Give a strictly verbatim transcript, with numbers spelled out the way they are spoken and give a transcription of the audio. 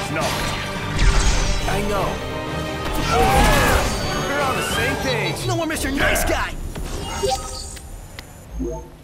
No. I know. We're on the same page. No more Mister Nice Guy!